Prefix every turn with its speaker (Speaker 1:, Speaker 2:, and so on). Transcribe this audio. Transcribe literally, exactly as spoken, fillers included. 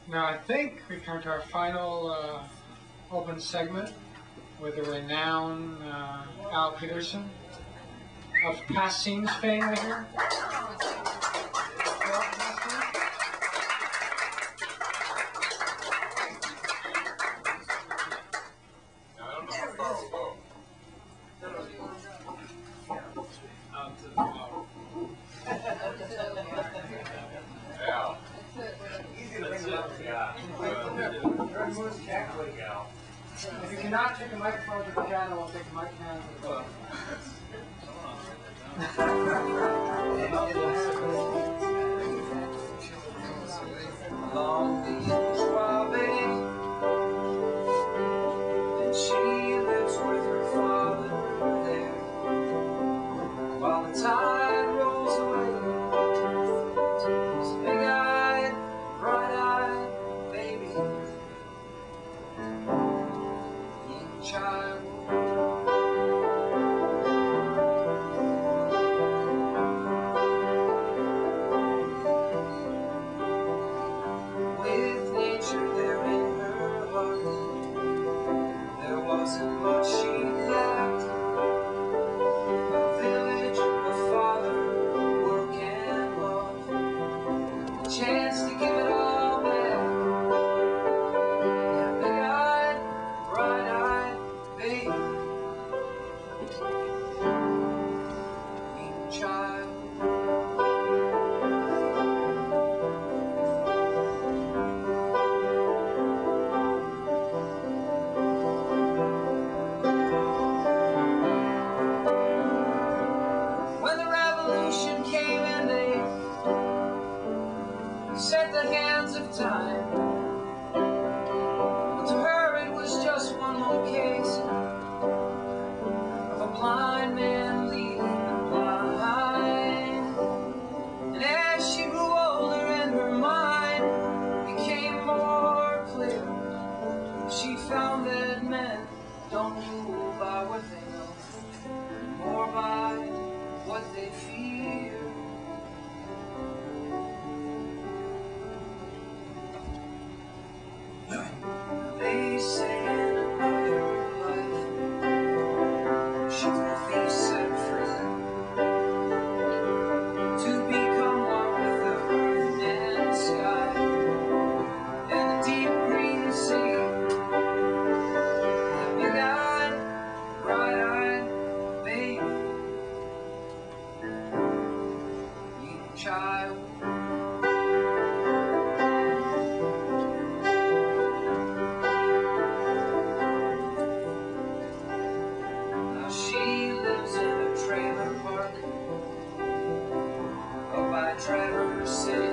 Speaker 1: Now I think we come to our final uh, open segment with the renowned uh, Al Peterson of past scenes fame right here. If you cannot take a microphone to the piano, I'll take a microphone to the book.
Speaker 2: Long Beach, and she lives with her father there. While the tide rolls away, this big-eyed, bright-eyed baby, young child. With nature there in her heart, there wasn't much she lacked. A village, a father, work and love, a chance to give it all back. That big-eyed, bright-eyed baby, young child. Came and they set the hands of time, but to her it was just one more case of a blind man leading the blind. And as she grew older and her mind became more clear, she found that men don't rule by what they know, more by what they fear. They say in another life she will be set free to become one with the earth and sky and the deep green sea. That big-eyed, bright-eyed baby, young child. She lives in a trailer park up by Traverse City.